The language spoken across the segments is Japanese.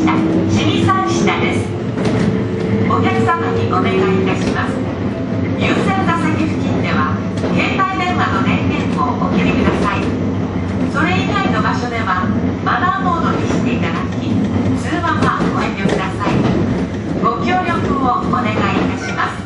下、清水山下です。お客様にお願いいたします。優先座席付近では携帯電話の電源をお切りください。それ以外の場所ではマナーモードにしていただき、通話はご遠慮ください。ご協力をお願いいたします。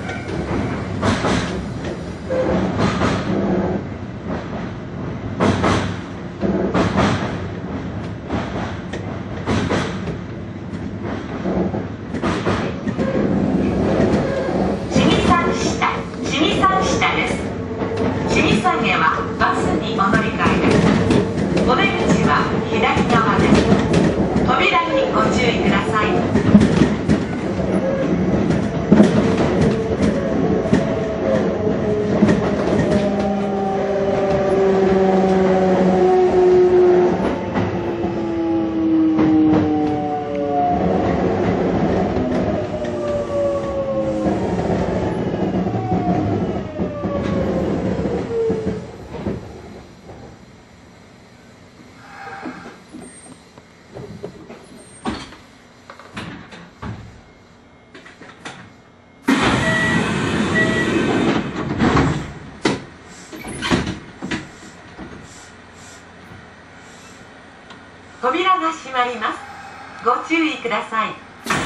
扉が閉まります。ご注意ください。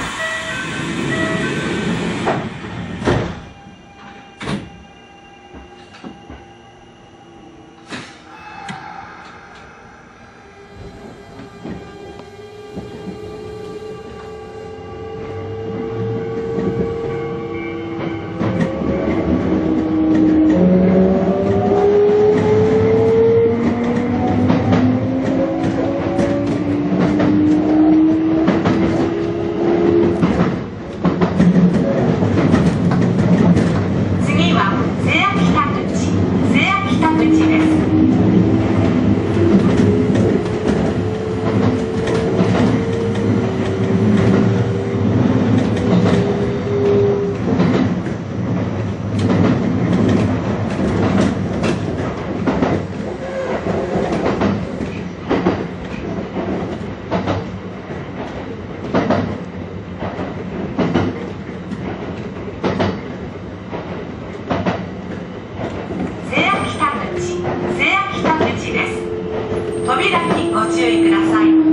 扉にご注意ください。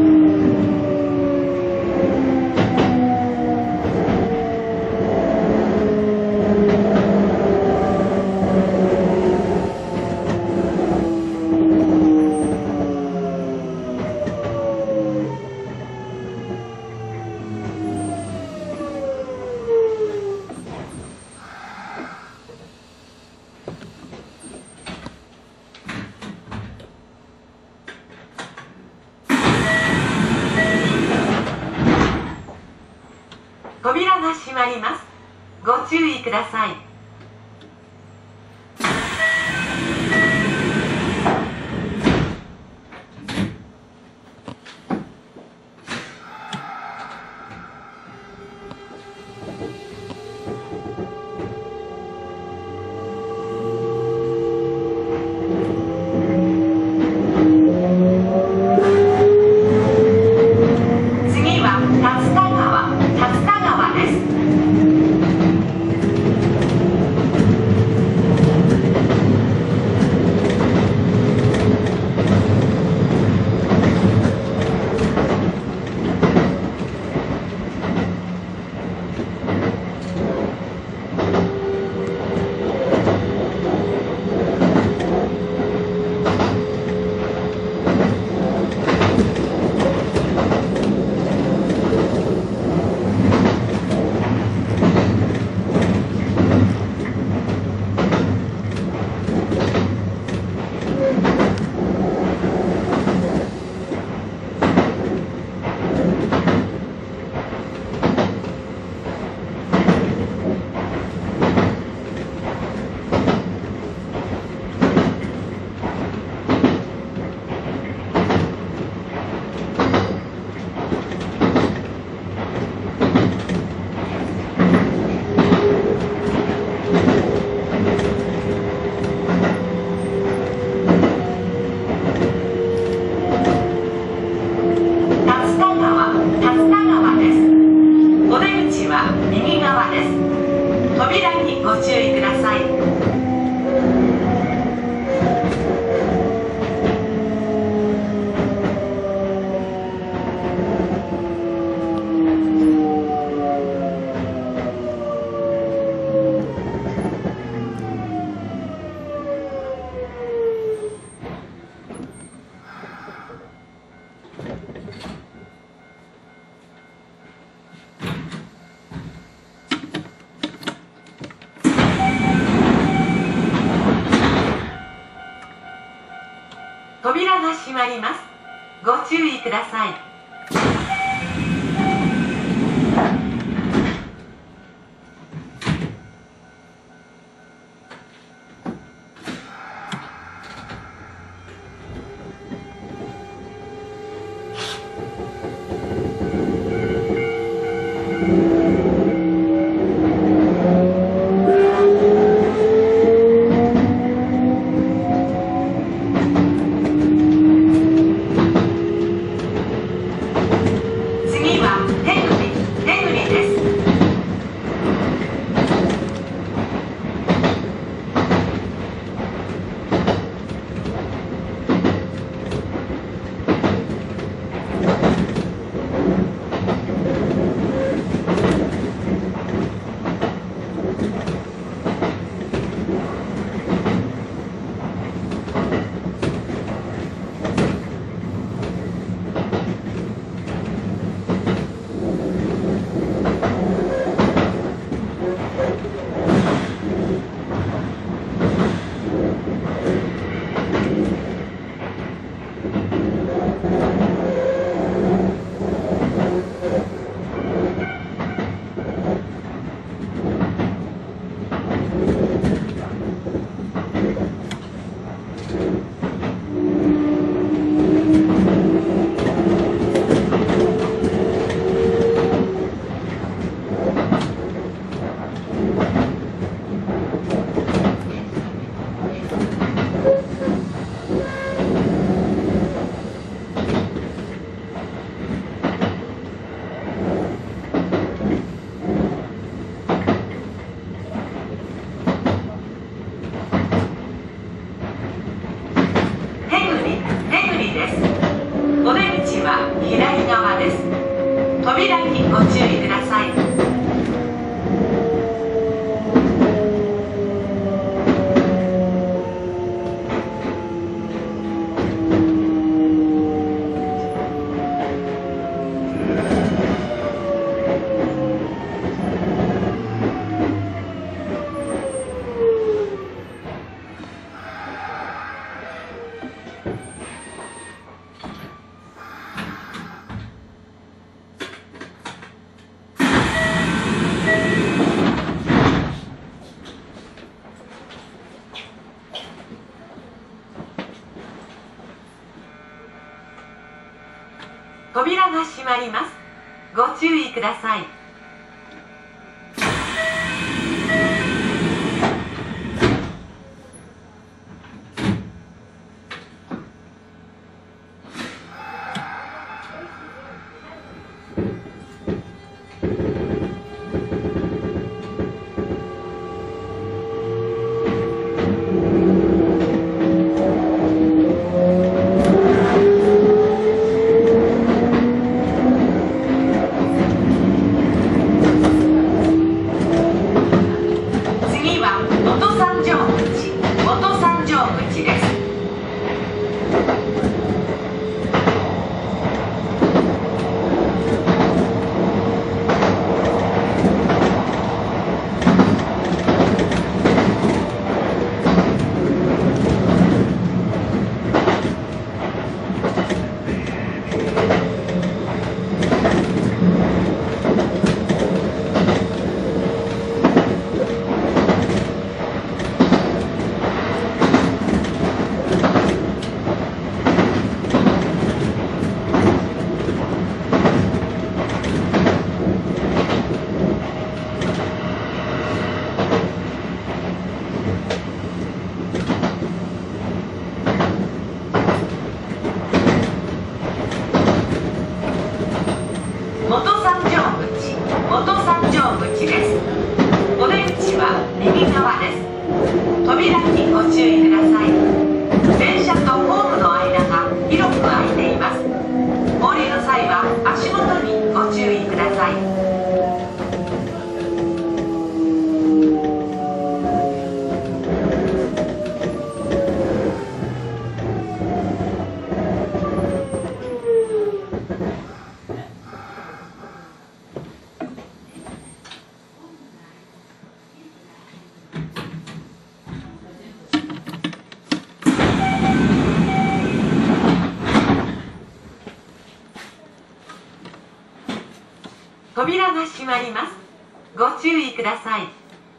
扉が閉まります。ご注意ください。次は竜田川です。 は右側です。扉にご注意ください。扉が閉まります。ご注意ください。左側です。扉にご注意ください。扉が閉まります。ご注意ください。 口です。お出口は右側です。扉にご注意ください。電車とホームの間が広く空いています。降りる際は足元にご注意ください。扉が閉まります。ご注意ください。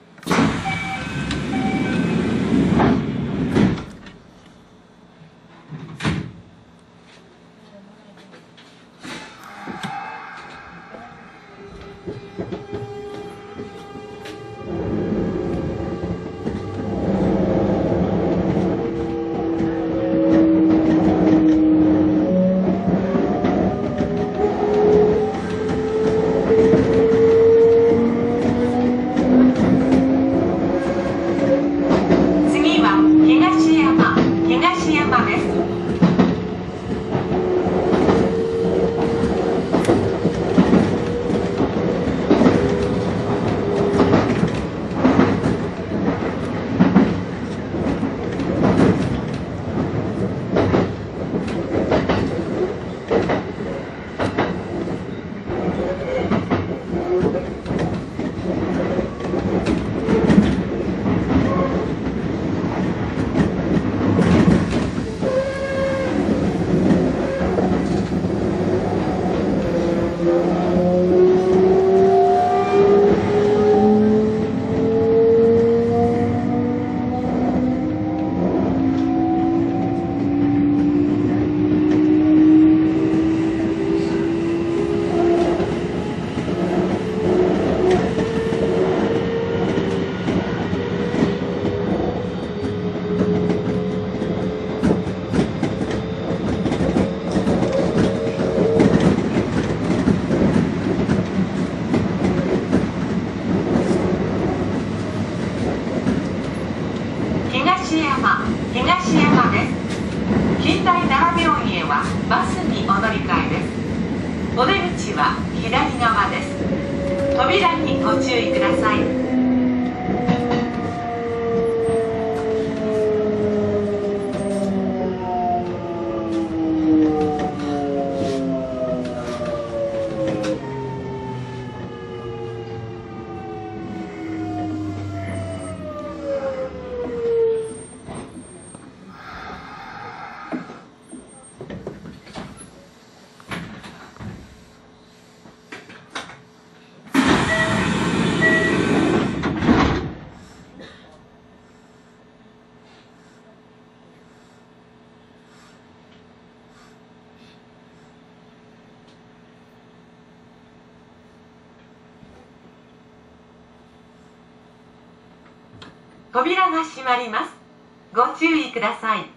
東山です。近代奈良病院へはバスにお乗り換えです。お出口は左側です。扉にご注意ください。扉が閉まります。ご注意ください。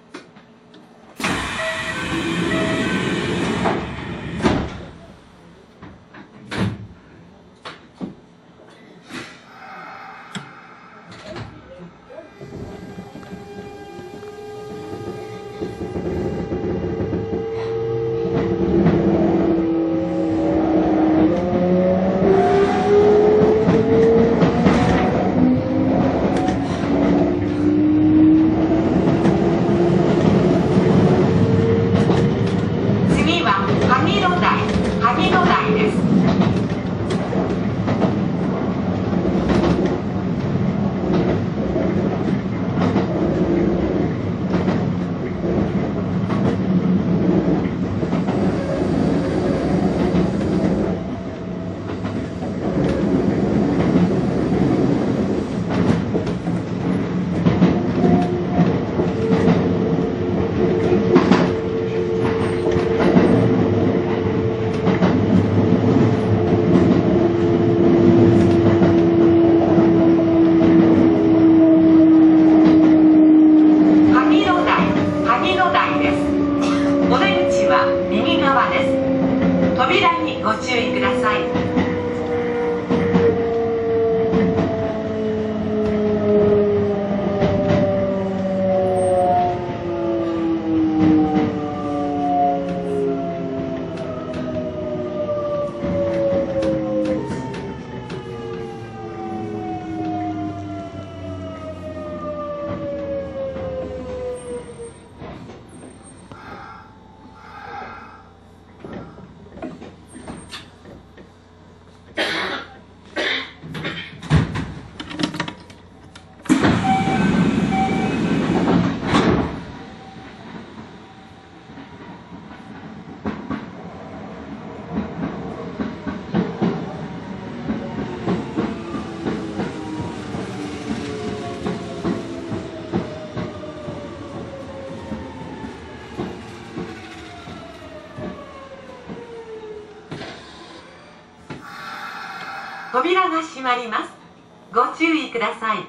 扉が閉まります。ご注意ください。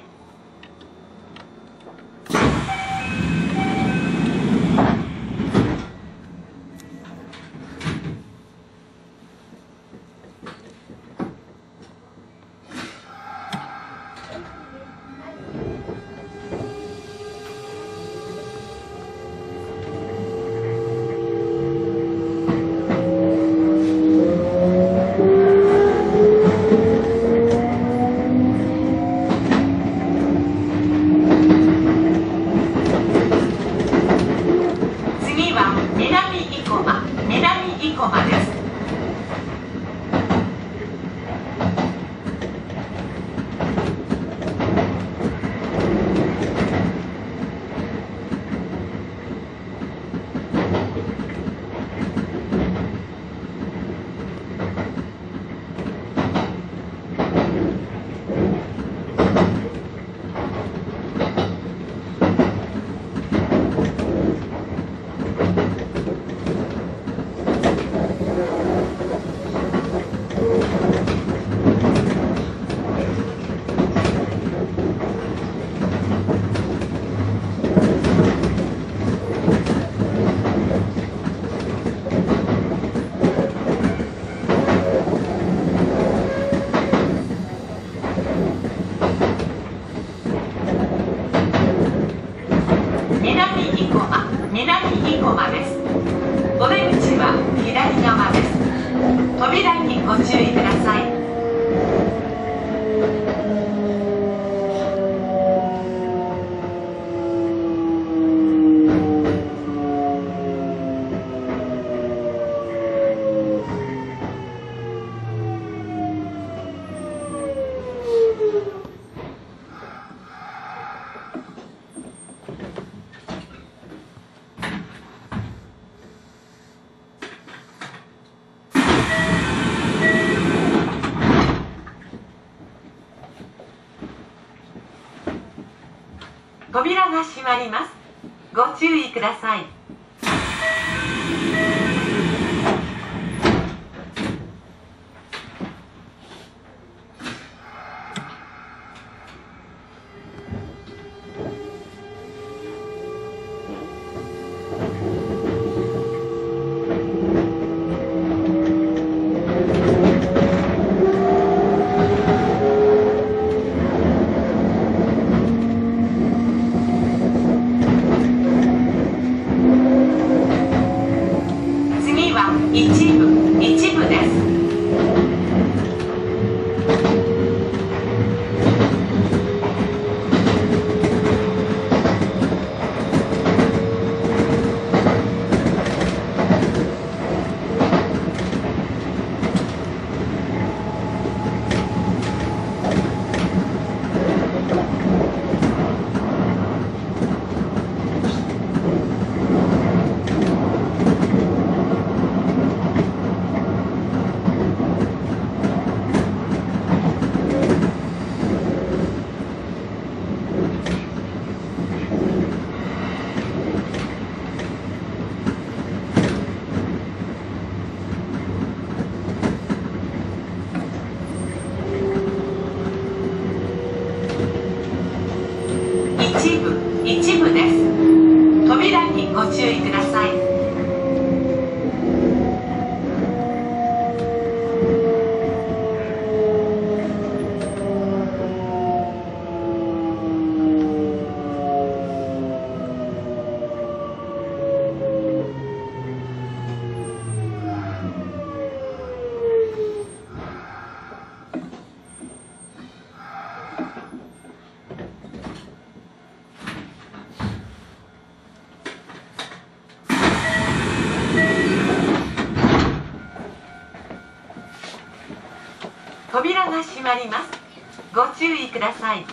扉にご注意ください。扉が閉まります。ご注意ください。一部です。一部です。扉にご注意ください。扉が閉まります。ご注意ください。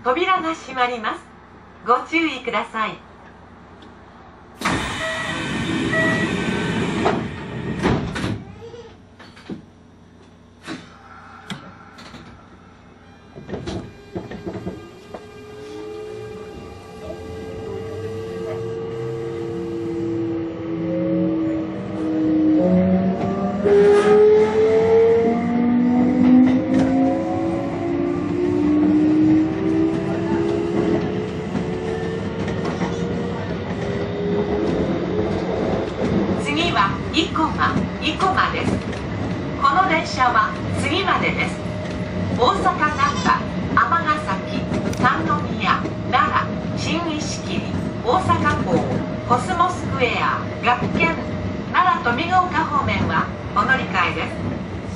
扉が閉まります。ご注意ください。生駒です。この電車は次までです。大阪難波、尼崎、三宮、奈良、新石切、大阪港、コスモスクエア、学研、奈良と見ヶ丘方面はお乗り換えです。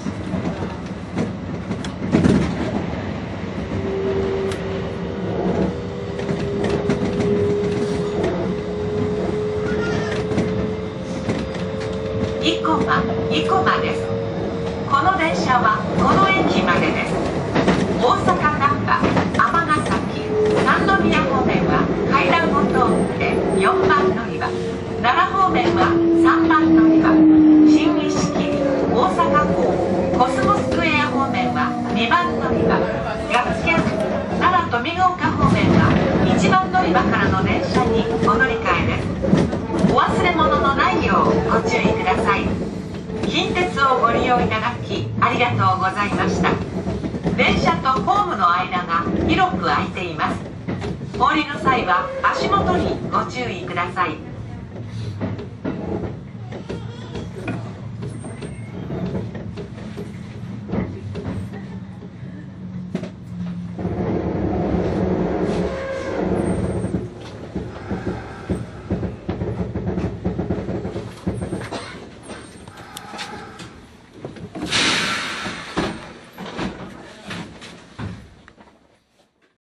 生駒です。この電車はこの駅までです。大阪難波、尼崎、三宮方面は階段を通って4番乗り場、奈良方面は3番乗り場、新石切、大阪港、コスモスクエア方面は2番乗り場、学研、奈良と見ヶ丘方面は1番乗り場からの電車にお乗り換えです。お忘れ物のないようご注意ください。近鉄をご利用いただきありがとうございました。電車とホームの間が広く空いています。お降りの際は足元にご注意ください。